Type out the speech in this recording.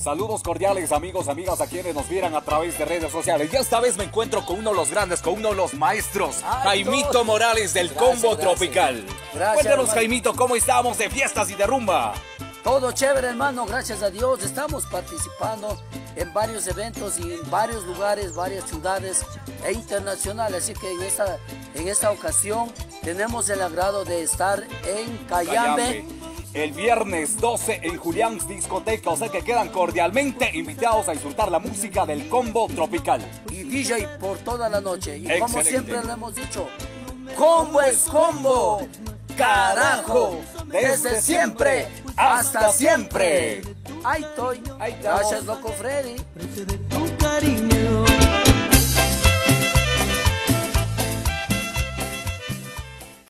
Saludos cordiales amigos, amigas, a quienes nos vieran a través de redes sociales. Y esta vez me encuentro con uno de los grandes, con uno de los maestros, Jaimito Morales del Combo Tropical. Cuéntanos, hermano. Jaimito, ¿cómo estamos de fiestas y de rumba? Todo chévere, hermano, gracias a Dios. Estamos participando en varios eventos y en varios lugares, varias ciudades e internacionales. Así que en esta ocasión tenemos el agrado de estar en Cayambe. El viernes 12 en Julián's Discoteca, o sea que quedan cordialmente invitados a disfrutar la música del Combo Tropical. Y DJ por toda la noche. Y excelente. Como siempre le hemos dicho, combo es combo, carajo, desde siempre hasta siempre. Ahí estoy. Gracias, loco Freddy.